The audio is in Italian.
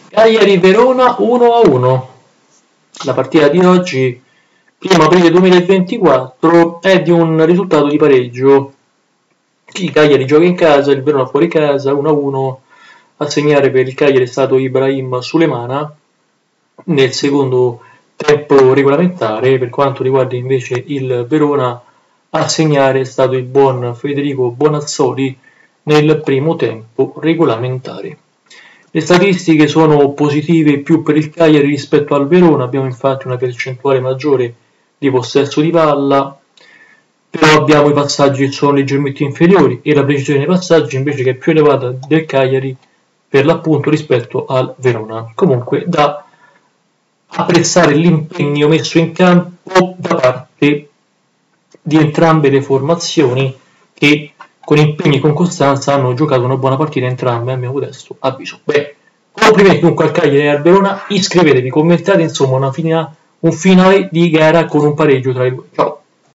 Cagliari-Verona 1-1. La partita di oggi, 1 aprile 2024, è di un risultato di pareggio. Il Cagliari gioca in casa, il Verona fuori casa, 1-1. A segnare per il Cagliari è stato Ibrahim Sulemana nel secondo tempo regolamentare. Per quanto riguarda invece il Verona, a segnare è stato il buon Federico Bonazzoli nel primo tempo regolamentare. Le statistiche sono positive più per il Cagliari rispetto al Verona, abbiamo infatti una percentuale maggiore di possesso di palla, però abbiamo i passaggi che sono leggermente inferiori e la precisione dei passaggi invece che è più elevata del Cagliari per l'appunto rispetto al Verona. Comunque da apprezzare l'impegno messo in campo da parte di entrambe le formazioni che con impegno e con costanza hanno giocato una buona partita entrambe, a mio modesto avviso. Beh, complimenti dunque al Cagliari e al Verona, iscrivetevi, commentate, insomma un finale di gara con un pareggio tra i due. Ciao!